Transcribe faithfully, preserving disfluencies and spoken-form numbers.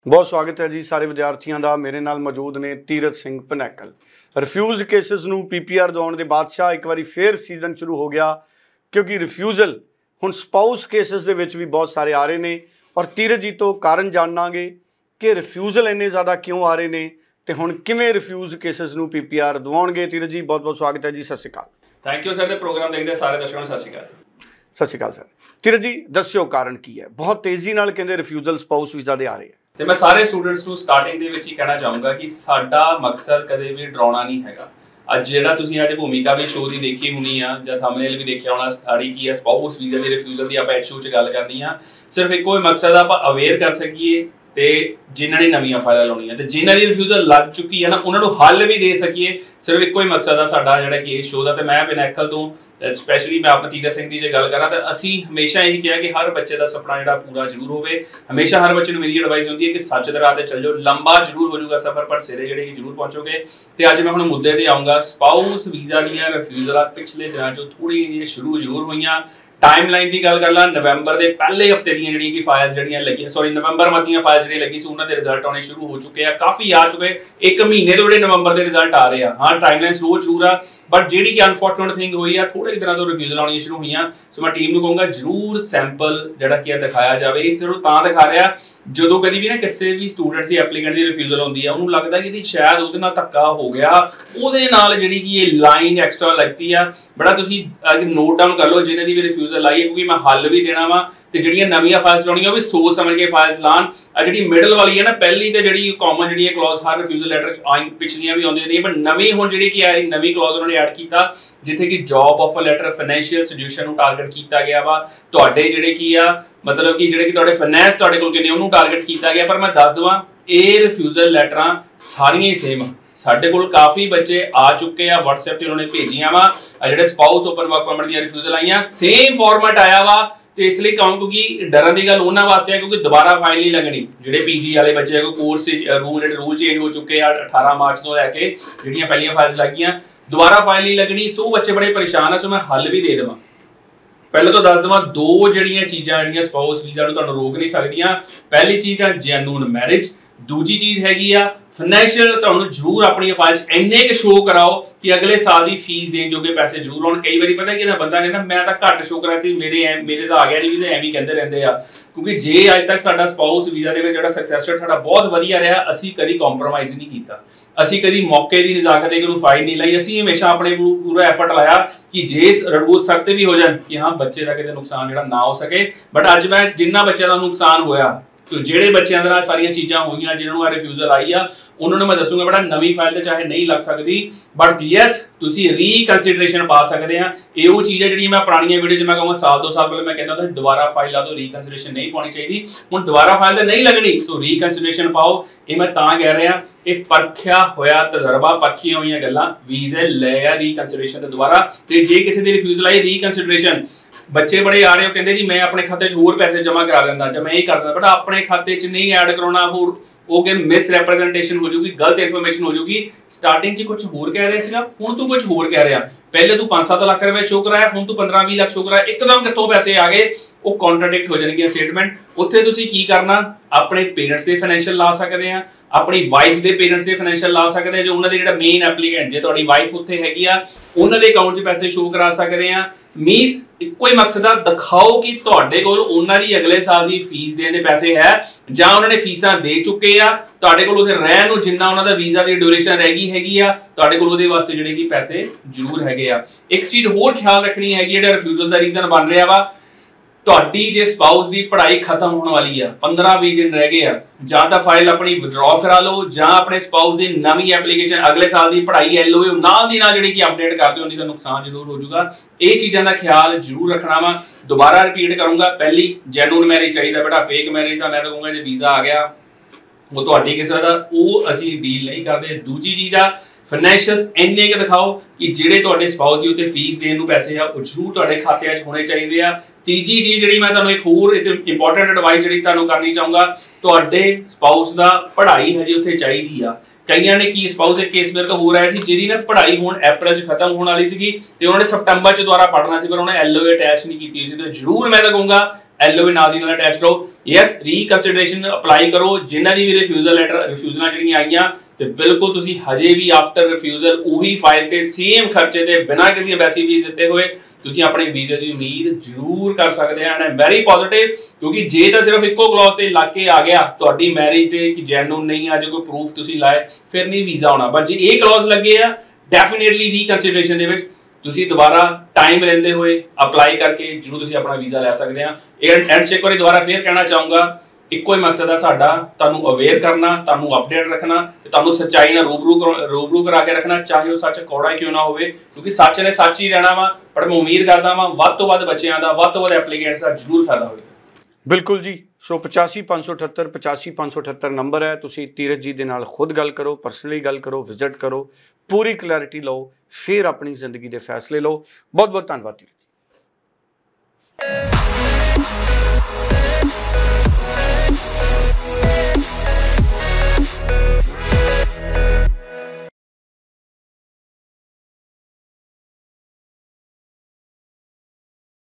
बहुत स्वागत है जी सारे विद्यार्थियों का। मेरे नाल मौजूद ने Tirath Singh Pinnacle. Refuse cases नूं पी पी आर दिवाउण दे बादशाह एक बारी फिर सीजन शुरू हो गया, क्योंकि रिफ्यूजल हुण स्पाउस केसिस दे विच भी बहुत सारे आ रहे ने और तीरथ जी तो कारण जाणांगे कि रिफ्यूजल इन्ने ज़्यादा क्यों आ रहे ने ते हुण किवें रिफ्यूज केसिस नूं पी पी आर दिवाउणगे। तीरथ जी बहुत बहुत स्वागत है जी, Sat Sri Akal. Thank you sir. दे प्रोग्राम देखते सारे दर्शकों नूं सत श्री अकाल। सत श्री अकाल सर। तीरथ जी दस्सिओ कारण की है, बहुत तेज़ी नाल कहंदे रिफ्यूजल स्पाउस वीज़ा दे आ रहे हैं। ਤੇ ਮੈਂ ਸਾਰੇ ਸਟੂਡੈਂਟਸ ਨੂੰ ਸਟਾਰਟਿੰਗ ਦੇ ਵਿੱਚ ਹੀ ਕਹਿਣਾ ਚਾਹੂੰਗਾ ਕਿ ਸਾਡਾ ਮਕਸਦ ਕਦੇ ਵੀ ਡਰਾਉਣਾ ਨਹੀਂ ਹੈਗਾ। ਅੱਜ ਜਿਹੜਾ ਤੁਸੀਂ ਅੱਜ ਭੂਮਿਕਾ ਵੀ ਸ਼ੋਅ ਦੀ ਦੇਖੀ ਹੋਣੀ ਆ ਜਾਂ ਥੰਬਨੇਲ ਵੀ ਦੇਖਿਆ ਹੋਣਾ, ਸਾਡੀ ਕੀ ਹੈ ਸਪਾਊਸ ਵੀਜ਼ਾ ਦੇ ਰਿਫਿਊਜ਼ਲ ਦੀ ਆਪਾਂ ਇਸ ਸ਼ੋਅ 'ਚ ਗੱਲ ਕਰਨੀ ਆ। ਸਿਰਫ ਇੱਕੋ ਹੀ ਮਕਸਦ ਆ, ਆਪਾਂ ਅਵੇਅਰ ਕਰ ਸਕੀਏ ਤੇ ਜਿਨ੍ਹਾਂ ਨੇ ਨਵੀਆਂ ਫਾਈਲਾਂ ਲਾਉਣੀਆਂ ਤੇ ਜਿਨ੍ਹਾਂ ਦੀ ਰਿਫਿਊਜ਼ਲ ਲੱਗ ਚੁੱਕੀ ਹੈ ਨਾ ਉਹਨਾਂ ਨੂੰ ਹੱਲ ਵੀ ਦੇ ਸਕੀਏ। ਸਿਰਫ ਇੱਕੋ ਹੀ ਮਕਸਦ ਆ ਸਾਡਾ ਜਿਹੜਾ ਕਿ ਇਸ ਸ਼ੋਅ ਦਾ। ਤੇ ਮੈਂ ਪਨੈਕਲ ਤੋਂ ਸਪੈਸ਼ਲੀ ਮੈਂ ਆਪਣੇ ਤੀਰਥ ਸਿੰਘ ਦੀ ਜੇ ਗੱਲ ਕਰਾਂ ਤਾਂ ਅਸੀਂ ਹਮੇਸ਼ਾ ਇਹੀ ਕਿਹਾ ਕਿ ਹਰ ਬੱਚੇ ਦਾ ਸੁਪਨਾ ਜਿਹੜਾ ਪੂਰਾ ਜ਼ਰੂਰ ਹੋਵੇ। ਹਮੇਸ਼ਾ ਹਰ ਬੱਚੇ ਨੂੰ ਮੇਰੀ ਐਡਵਾਈਸ ਹੁੰਦੀ ਹੈ ਕਿ ਸੱਚ ਦੇ ਰਾਹ ਤੇ ਚੱਲ ਜਾਓ, ਲੰਬਾ ਜ਼ਰੂਰ ਹੋ ਜਾਊਗਾ ਸਫ਼ਰ ਪਰ ਸਿਰੇ ਜਿਹੜੇ ਜ਼ਰੂਰ ਪਹੁੰਚੋਗੇ। ਤੇ ਅੱਜ ਮੈਂ ਹੁਣ ਮੁੱਦੇ ਤੇ ਆਊਂਗਾ। ਸਪਾਊਸ ਵੀਜ਼ਾ ਦੀਆਂ ਰਿਫਿਊਜ਼ਲਾਂ ਪਿਛਲੇ ਦਿਨਾਂ 'ਚੋਂ ਥੋੜ੍ਹੀਆਂ ਜਿਹੀਆਂ ਸ਼ੁਰੂ ਜ਼ਰੂਰ ਹੋਈਆਂ। टाइम लाइन की गल कर ला, नवंबर के पहले हफ्ते दी जिहड़ी कि फाइल्स जिहड़ियां लगी सॉरी नवंबर मतियां फाइल्स जिहड़ी लगी सी उन्हां दे रिजल्ट आने शुरू हो चुके हैं, काफ़ी आ चुके। एक महीने तो जिहड़े नवंबर के रिजल्ट आ रहे हैं। हाँ टाइम लाइन स्लो जरूर आ, बट जिहड़ी कि अनफॉर्चुनेट थिंग हुई है थोड़े दिनों तो रिफ्यूजल आनी शुरू हुई। सो मैं टीम नूं कहूँगा जरूर सैंपल जिहड़ा कि दिखाया जाए। ये जरूर तां दिखा रहा ਜਦੋਂ कभी भी ना किसी भी स्टूडेंट की एप्लीकेंट की रिफ्यूजल आती है उन्होंने लगता है कि शायद उसदे नाल धक्का हो गया, ਉਹਦੇ ਨਾਲ ਜਿਹੜੀ कि ये लाइन एक्सट्रा लगती है। बड़ा तुसीं नोट डाउन कर लो जिन्हें भी रिफ्यूजल आई है, क्योंकि मैं हल भी देना वा ਤੇ ਜਿਹੜੀਆਂ ਨਵੀਆਂ ਫਾਈਲਸ ਲਾਉਣੀਆਂ ਉਹ ਵੀ ਸੋਚ ਸਮਝ ਕੇ ਫਾਈਲਸ ਲਾਣ। ਆ ਜਿਹੜੀ ਮਿਡਲ ਵਾਲੀ ਹੈ ਨਾ ਪਹਿਲੀ ਤੇ ਜਿਹੜੀ ਕਾਮਨ ਜਿਹੜੀ ਹੈ ਕਲੌਜ਼ ਹਰ ਰਿਫਿਊਜ਼ਲ ਲੈਟਰ ਚ ਆਈ ਪਿਛਲੀਆਂ ਵੀ ਆਉਂਦੀਆਂ ਨੇ, ਪਰ ਨਵੀਂ ਹੁਣ ਜਿਹੜੀ ਕੀ ਹੈ ਨਵੀਂ ਕਲੌਜ਼ ਉਹਨਾਂ ਨੇ ਐਡ ਕੀਤਾ ਜਿੱਥੇ ਕਿ job offer letter financial solution ਨੂੰ ਟਾਰਗੇਟ ਕੀਤਾ ਗਿਆ ਵਾ। ਤੁਹਾਡੇ ਜਿਹੜੇ ਕੀ ਆ ਮਤਲਬ ਕਿ ਜਿਹੜੇ ਕਿ ਤੁਹਾਡੇ ਫਾਈਨੈਂਸ ਤੁਹਾਡੇ ਕੋਲ ਕਿੰਨੇ ਉਹਨੂੰ ਟਾਰਗੇਟ ਕੀਤਾ ਗਿਆ। ਪਰ ਮੈਂ ਦੱਸ ਦਵਾਂ ਇਹ ਰਿਫਿਊਜ਼ਲ ਲੈਟਰਾਂ ਸਾਰੀਆਂ ਹੀ ਸੇਮ ਆ। ਸਾਡੇ ਕੋਲ ਕਾਫੀ ਬੱਚੇ ਆ ਚੁੱਕੇ ਆ WhatsApp ਤੇ ਉਹਨਾਂ ਨੇ ਭੇਜੀਆਂ ਵਾ। ਆ ਜਿਹੜੇ ਸਪਾਊਸ ਓਪਨ ਵਰਕ ਪਰਮਿਟ ਦੀਆਂ ਰਿਫਿਊਜ਼ਲ ਆਈਆਂ ਸੇਮ ਫਾਰਮੈਟ ਆਇਆ ਵਾ। ਤੇ ਇਸ ਲਈ ਕਹੂੰ ਕਿਉਂਕਿ ਡਰਨ ਦੀ ਗੱਲ ਉਹਨਾਂ ਵਾਸਤੇ ਹੈ ਕਿਉਂਕਿ ਦੁਬਾਰਾ ਫਾਈਲ ਨਹੀਂ ਲੱਗਣੀ। ਜਿਹੜੇ ਪੀਜੀ ਵਾਲੇ ਬੱਚੇ ਕੋ ਕੋਰਸ ਰੂਲ ਜਿਹੜੇ ਰੂਲ ਚੇਂਜ ਹੋ ਚੁੱਕੇ ਆ ਅਠਾਰਾਂ ਮਾਰਚ ਤੋਂ ਲੈ ਕੇ ਜਿਹੜੀਆਂ ਪਹਿਲੀਆਂ ਫਾਈਲਸ ਲੱਗੀਆਂ ਦੁਬਾਰਾ ਫਾਈਲ ਨਹੀਂ ਲੱਗਣੀ। ਸੋ ਬੱਚੇ ਬੜੇ ਪਰੇਸ਼ਾਨ ਆ। ਸੋ ਮੈਂ ਹੱਲ ਵੀ ਦੇ ਦੇਵਾਂ। ਪਹਿਲਾਂ ਤਾਂ ਦੱਸ ਦਵਾਂ ਦੋ ਜਿਹੜੀਆਂ ਚੀਜ਼ਾਂ ਜਿਹੜੀਆਂ ਸਪਾਊਸ ਵੀਜ਼ਾ ਨੂੰ ਤੁਹਾਨੂੰ ਰੋਕ ਨਹੀਂ ਸਕਦੀਆਂ। ਪਹਿਲੀ ਚੀਜ਼ ਆ ਜੈਨੂਨ ਮੈਰਿਜ, ਦੂਜੀ ਚੀਜ਼ ਹੈਗੀ ਆ ਫਾਈਨੈਂਸ਼ੀਅਲ। ਤੁਹਾਨੂੰ ਜ਼ਰੂਰ ਆਪਣੀ ਫਾਈਲ 'ਚ ਇੰਨੇ ਕੁ ਸ਼ੋਅ ਕਰਾਓ ਕਿ ਅਗਲੇ ਸਾਲ ਦੀ ਫੀਸ ਦੇਣ ਜੋਗੇ ਪੈਸੇ ਜ਼ਰੂਰ ਆਉਣ। ਕਈ ਵਾਰੀ ਪਤਾ ਕਿ ਨਾ ਬੰਦਾ ਕਹਿੰਦਾ ਮੈਂ ਤਾਂ ਘੱਟ ਸ਼ੋਅ ਕਰਾਤੀ ਮੇਰੇ ਮੇਰੇ ਤਾਂ ਆ ਗਿਆ ਨਹੀਂ ਵੀਜ਼ਾ, ਐਵੇਂ ਕਹਿੰਦੇ ਰਹਿੰਦੇ ਆ। ਕਿਉਂਕਿ ਜੇ ਅੱਜ ਤੱਕ ਸਾਡਾ ਸਪਾਊਸ ਵੀਜ਼ਾ ਦੇ ਵਿੱਚ ਜਿਹੜਾ ਸਕਸੈਸ ਰੇਟ ਸਾਡਾ ਬਹੁਤ ਵਧੀਆ ਰਿਹਾ, ਅਸੀਂ ਕਦੀ ਕੰਪਰੋਮਾਈਜ਼ ਨਹੀਂ ਕੀਤਾ। ਅਸੀਂ ਕਦੀ ਮੌਕੇ ਦੀ ਨਜ਼ਾਕਤ ਦੇ ਨੂੰ ਫਾਈਲ ਨਹੀਂ ਲਈ। ਅਸੀਂ ਹਮੇਸ਼ਾ ਆਪਣੇ ਪੂਰਾ ਐਫਰਟ ਲਾਇਆ ਕਿ ਜੇ ਰੂਲ ਸਖਤ ਵੀ ਹੋ ਜਾਣ ਕਿ ਹਾਂ ਬੱਚੇ ਦਾ ਕਿਤੇ ਨੁਕਸਾਨ ਜਿਹੜਾ ਨਾ ਹੋ ਸਕੇ। ਬਟ ਅੱਜ ਮੈਂ ਜਿੰਨਾ ਬੱਚਿਆਂ ਦਾ ਨੁਕਸਾਨ ਹੋਇਆ तो ਜਿਹੜੇ ਬੱਚਿਆਂ ਦੇ ਨਾਲ ਸਾਰੀਆਂ ਚੀਜ਼ਾਂ ਹੋਈਆਂ ਜਿਨ੍ਹਾਂ ਨੂੰ ਆ ਰਿਫਿਊਜ਼ਲ ਆਈ ਆ ਉਹਨਾਂ ਨੂੰ ਮੈਂ ਦੱਸੂਗਾ ਬੇਟਾ ਨਵੀਂ ਫਾਈਲ ਤੇ ਚਾਹੇ ਨਹੀਂ ਲੱਗ ਸਕਦੀ ਬਟ ਯੈਸ ਤੁਸੀਂ ਰੀਕਨਸੀਡਰੇਸ਼ਨ ਪਾ ਸਕਦੇ ਆ। ਇਹ ਉਹ ਚੀਜ਼ ਹੈ ਜਿਹੜੀ ਮੈਂ ਪੁਰਾਣੀਆਂ ਵੀਡੀਓ 'ਚ ਮੈਂ ਕਹਾਂ ਸਾਲ ਦੋ ਸਾਲ ਪਹਿਲਾਂ ਮੈਂ ਕਹਿੰਦਾ ਹੁੰਦਾ ਦੁਬਾਰਾ ਫਾਈਲ ਲਾ ਦਿਓ, ਰੀਕਨਸੀਡਰੇਸ਼ਨ ਨਹੀਂ ਪਾਉਣੀ ਚਾਹੀਦੀ। ਹੁਣ ਦੁਬਾਰਾ ਫਾਈਲ ਤੇ ਨਹੀਂ ਲੱਗਣੀ ਸੋ ਰੀਕਨਸੀਡਰੇਸ਼ਨ ਪਾਓ। ਇਹ ਮੈਂ ਤਾਂ ਕਹਿ ਰਿਹਾ ਇਹ ਪਰਖਿਆ ਹੋਇਆ ਤਜਰਬਾ, ਪਰਖੀਆਂ ਹੋਈਆਂ ਗੱਲਾਂ। ਵੀਜ਼ੇ ਲੈ ਆ ਰੀਕਨਸੀਡਰੇਸ਼ਨ ਤੇ ਦੁਬਾਰਾ। ਤੇ ਜੇ ਕਿਸੇ ਦੀ ਰਿਫਿਊਜ਼ਲ ਆਈ ਰੀਕਨਸੀਡਰੇਸ਼ਨ ਬੱਚੇ ਬੜੇ ਆ ਰਹੇ ਹੋ ਕਹਿੰਦੇ ਜੀ ਮੈਂ ਆਪਣੇ ਖਾਤੇ 'ਚ ਹੋਰ ਪੈਸੇ ਜਮ੍ਹਾਂ ਕਰਾ ਲੈਂਦਾ ਜਾਂ ਮੈਂ ਇਹ ਕਰ ਦਿੰਦਾ, ਬਟ ਆਪਣੇ ਖਾਤੇ 'ਚ ਨਹੀਂ ਐਡ ਕਰਾਉਣਾ। ਹੋਰ ਉਹ ਕਿ ਮਿਸ ਰੈਪਰੈਜ਼ੈਂਟੇਸ਼ਨ ਹੋ ਜਾਊਗੀ, ਗਲਤ ਇਨਫੋਰਮੇਸ਼ਨ ਹੋ ਜਾਊਗੀ। ਸਟਾਰਟਿੰਗ 'ਚ ਕੁਝ ਹੋਰ ਕਹਿ ਰਿਹਾ ਸੀਗਾ, ਹੁਣ ਤੂੰ ਕੁਝ ਹੋਰ ਕਹਿ ਰਿਹਾ। ਪਹਿਲੇ ਤੂੰ ਪੰਜ ਸੱਤ ਲੱਖ ਰੁਪਏ ਸ਼ੋਅ ਕਰਾਇਆ, ਹੁਣ ਤੂੰ ਪੰਦਰਾਂ ਵੀਹ ਲੱਖ ਸ਼ੋਅ ਕਰਾਇਆ। ਇੱਕਦਮ ਕਿੱਥੋਂ ਪੈਸੇ ਆ ਗਏ? ਉਹ ਕੰਟਰਾਡਿਕਟ ਹੋ ਜਾਣਗੀਆਂ ਸਟੇਟਮੈਂਟ। ਉੱਥੇ ਤੁਸੀਂ ਕੀ ਕਰਨਾ ਆਪਣੇ ਪੇਰੈਂਟਸ ਦੇ ਫਾਈਨੈਂਸ਼ੀਅਲ ਲਾ ਸਕਦੇ ਆ, ਆਪਣੀ ਵਾਈਫ ਦੇ ਪੇਰੈਂਟਸ ਦੇ ਫਾਈਨੈਂਸ਼ੀਅਲ ਲਾ ਸਕਦੇ ਆ। ਜੋ ਉਹਨਾਂ ਦੇ ਜਿਹੜਾ ਮੇਨ ਐਪਲੀਕੈਂਟ ਜੇ ਤੁਹਾਡੀ ਵਾਈਫ ਉੱਥੇ ਹੈਗੀ ਆ ਉਹਨਾਂ ਦੇ ਅਕਾਊਂਟ 'ਚ ਪੈਸੇ ਸ਼ੋਅ ਕਰਾ ਸਕਦੇ ਆ। ਮੀਨਸ ਇੱਕੋ ਹੀ ਮਕਸਦ ਆ ਦਿਖਾਓ ਕਿ ਤੁਹਾਡੇ ਕੋਲ ਉਹਨਾਂ ਦੀ ਅਗਲੇ ਸਾਲ ਦੀ ਫੀਸ ਦੇਣ ਦੇ ਪੈਸੇ ਹੈ ਜਾਂ ਉਹਨਾਂ ਨੇ ਫੀਸਾਂ ਦੇ ਚੁੱਕੇ ਆ। ਤੁਹਾਡੇ ਕੋਲ ਉੱਥੇ ਰਹਿਣ ਨੂੰ ਜਿੰਨਾ ਉਹਨਾਂ ਦਾ ਵੀਜ਼ਾ ਦੀ ਡਿਊਰੇਸ਼ਨ ਰਹਿ ਗਈ ਹੈਗੀ ਆ ਤੁਹਾਡੇ ਕੋਲ ਉਹਦੇ ਵਾਸਤੇ ਜਿਹੜੇ ਕਿ ਪੈਸੇ ਜ਼ਰੂਰ ਹੈਗੇ ਆ। ਇੱਕ ਚੀਜ਼ ਹੋਰ ਖਿਆਲ ਰੱਖਣੀ ਹੈਗੀ ਜਿਹੜਾ ਰਿਫਿਊਜ਼ਲ ਦਾ ਰੀਜ਼ਨ ਬਣ ਰਿਹਾ ਵਾ ਤੁਹਾਡੀ ਜੇ ਸਪਾਊਸ ਦੀ ਪੜ੍ਹਾਈ ਖਤਮ ਹੋਣ ਵਾਲੀ ਆ, ਪੰਦਰਾਂ ਵੀਹ ਦਿਨ ਰਹਿ ਗਏ ਆ, ਜਾਂ ਤਾਂ ਫਾਈਲ ਆਪਣੀ ਵਿਡਰਾਅ ਕਰਾ ਲਓ ਜਾਂ ਆਪਣੇ ਸਪਾਊਸ ਦੀ ਨਵੀਂ ਐਪਲੀਕੇਸ਼ਨ ਅਗਲੇ ਸਾਲ ਦੀ ਪੜ੍ਹਾਈ ਐਲ ਓ ਨਾਲ ਦੀ ਨਾਲ ਜਿਹੜੀ ਕਿ ਅਪਡੇਟ ਕਰ ਦਿਓ, ਨਹੀਂ ਤਾਂ ਨੁਕਸਾਨ ਜ਼ਰੂਰ ਹੋ ਜਾਊਗਾ। ਇਹ ਚੀਜ਼ਾਂ ਦਾ ਖਿਆਲ ਜ਼ਰੂਰ ਰੱਖਣਾ ਵਾ। ਦੁਬਾਰਾ ਰਿਪੀਟ ਕਰੂੰਗਾ, ਪਹਿਲੀ ਜੈਨੂਨ ਮੈਰਿਜ ਚਾਹੀਦਾ ਬੇਟਾ, ਫੇਕ ਮੈਰਿਜ ਤਾਂ ਮੈਂ ਤਾਂ ਕਹੂੰਗਾ ਜੇ ਵੀਜ਼ਾ ਆ ਗਿਆ ਉਹ ਤੁਹਾਡੀ ਕਿਸੇ ਦਾ ਉਹ ਅਸੀਂ ਡੀਲ ਨਹੀਂ ਕਰਦੇ। ਦੂਜੀ ਚੀਜ਼ ਆ ਫਾਈਨੈਂਸ਼ੀਅਲਸ ਇੰਨੇ ਕੁ ਦਿਖਾਓ ਕਿ ਜਿਹੜੇ ਤੁਹਾਡੇ ਸਪਾਊਸ ਦੀ ਉੱਤੇ ਫੀਸ ਦੇਣ ਨੂੰ ਪੈਸੇ ਆ ਉਹ ਜ਼ਰੂਰ ਤੁਹਾਡੇ ਖਾਤਿਆਂ 'ਚ ਹੋਣੇ ਚਾਹੀਦੇ ਆ। ਤੀਜੀ ਚੀਜ਼ ਜਿਹੜੀ ਮੈਂ ਤੁਹਾਨੂੰ ਇੱਕ ਹੋਰ ਇੰਪੋਰਟੈਂਟ ਐਡਵਾਈਸ ਜਿਹੜੀ ਤੁਹਾਨੂੰ ਕਰਨੀ ਚਾਹੂੰਗਾ, ਤੁਹਾਡੇ ਸਪਾਊਸ ਦਾ ਪੜ੍ਹਾਈ ਹਜੇ ਉੱਥੇ ਚਾਹੀਦੀ ਆ। ਕਈਆਂ ਨੇ ਕੀ ਸਪਾਊਸ ਇੱਕ ਕੇਸ ਮੇਰੇ ਤੋਂ ਹੋ ਰਿਹਾ ਸੀ ਜਿਹਦੀ ਨਾ ਪੜ੍ਹਾਈ ਹੁਣ ਅਪ੍ਰੈਲ 'ਚ ਖਤਮ ਹੋਣ ਵਾਲੀ ਸੀਗੀ ਤੇ ਉਹਨਾਂ ਨੇ ਸਪਟੰਬਰ 'ਚ ਦੁਬਾਰਾ ਪੜ੍ਹਨਾ ਸੀ ਪਰ ਉਹਨੇ ਐਲ ਓ ਅਟੈਚ ਨਹੀਂ ਕੀਤੀ ਸੀ। ਤੇ ਜ਼ਰੂਰ ਮੈਂ ਤਾਂ ਕਹੂੰਗਾ ਐਲਓਏ ਨਾਲ ਦੀ ਨਾਲ ਅਟੈਚ ਕਰੋ। ਯੈਸ, ਰੀਕਨਸੀਡਰੇਸ਼ਨ ਅਪਲਾਈ ਕਰੋ। ਜਿਨ੍ਹਾਂ ਦੀ ਵੀ ਰਿਫਿਊਜ਼ਲ ਲੈਟਰ ਰਿਫਿਊਜ਼ਲਾਂ ਜਿਹੜੀਆਂ ਆਈਆਂ ਤੇ ਬਿਲਕੁਲ ਤੁਸੀਂ ਹਜੇ ਵੀ ਆਫਟਰ ਰਿਫਿਊਜ਼ਲ ਉਹੀ ਫਾਈਲ ਤੇ ਸੇਮ ਖਰਚੇ ਤੇ ਬਿਨਾਂ ਕਿਸੇ ਐਮਬੈਸੀ ਫੀਸ ਦਿੱਤੇ ਹੋਏ ਤੁਸੀਂ ਆਪਣੇ ਵੀਜ਼ੇ ਦੀ ਉਮੀਦ ਜ਼ਰੂਰ ਕਰ ਸਕਦੇ ਆ। ਐਂਡ ਵੈਰੀ ਪੋਜ਼ਿਟਿਵ, ਕਿਉਂਕਿ ਜੇ ਤਾਂ ਸਿਰਫ ਇੱਕੋ ਕਲੌਜ਼ ਤੇ ਲੱਗ ਕੇ ਆ ਗਿਆ ਤੁਹਾਡੀ ਮੈਰਿਜ ਤੇ ਕਿ ਜੈਨੂਨ ਨਹੀਂ ਆ, ਜੇ ਕੋਈ ਪ੍ਰੂਫ ਤੁਸੀਂ ਲਾਏ ਫਿਰ ਨਹੀਂ ਵੀਜ਼ਾ ਆਉਣਾ। ਬਟ ਜੇ ਇਹ ਕਲੌਜ਼ ਲੱਗੇ ਆ ਡੈਫੀਨੇਟਲੀ ਰੀਕਨਸੀਡਰੇਸ਼ਨ ਦੇ ਵਿੱਚ ਤੁਸੀਂ ਦੁਬਾਰਾ ਟਾਈਮ ਲੈਂਦੇ ਹੋਏ ਅਪਲਾਈ ਕਰਕੇ ਜ਼ਰੂਰ ਤੁਸੀਂ ਆਪਣਾ ਵੀਜ਼ਾ ਲੈ ਸਕਦੇ ਆ। ਐਂਡ ਚੈੱਕ ਵਾਰੀ ਦੁਬਾਰਾ ਫੇਰ ਕਹਿਣਾ ਚਾਹੂੰਗਾ, ਇੱਕੋ ਹੀ ਮਕਸਦ ਹੈ ਸਾਡਾ, ਤੁਹਾਨੂੰ ਅਵੇਅਰ ਕਰਨਾ, ਤੁਹਾਨੂੰ ਅਪਡੇਟ ਰੱਖਣਾ ਤੇ ਤੁਹਾਨੂੰ ਸੱਚਾਈ ਨਾਲ ਰੂਬਰੂ ਰੂਬਰੂ ਕਰਾ ਕੇ ਰੱਖਣਾ, ਚਾਹੇ ਉਹ ਸੱਚ ਕੌੜਾ ਹੀ ਕਿਉਂ ਨਾ ਹੋਵੇ, ਕਿਉਂਕਿ ਸੱਚ ਨੇ ਸੱਚ ਹੀ ਰਹਿਣਾ ਵਾ। ਪਰ ਮੈਂ ਉਮੀਦ ਕਰਦਾ ਵਾਂ ਵੱਧ ਤੋਂ ਵੱਧ ਬੱਚਿਆਂ ਦਾ, ਵੱਧ ਤੋਂ ਵੱਧ ਐਪਲੀਕੈਂਟਸ ਦਾ ਜ਼ਰੂਰ ਫਾਇਦਾ ਹੋਵੇ। ਬਿਲਕੁਲ ਜੀ। ਸੋ ਪਚਾਸੀ ਪੰਜ ਸੌ ਅਠੱਤਰ ਪਚਾਸੀ ਪੰਜ ਸੌ ਅਠੱਤਰ ਨੰਬਰ ਹੈ, ਤੁਸੀਂ ਧੀਰਜ ਜੀ ਦੇ ਨਾਲ ਖੁਦ ਗੱਲ ਕਰੋ, ਪਰਸਨਲੀ ਗੱਲ ਕਰੋ, ਵਿਜ਼ਿਟ ਕਰੋ, ਪੂਰੀ ਕਲੈਰਿਟੀ ਲਓ, ਫਿਰ ਆਪਣੀ ਜ਼ਿੰਦਗੀ ਦੇ ਫੈਸਲੇ ਲਓ। ਬਹੁਤ ਬਹੁਤ ਧੰਨਵਾਦ।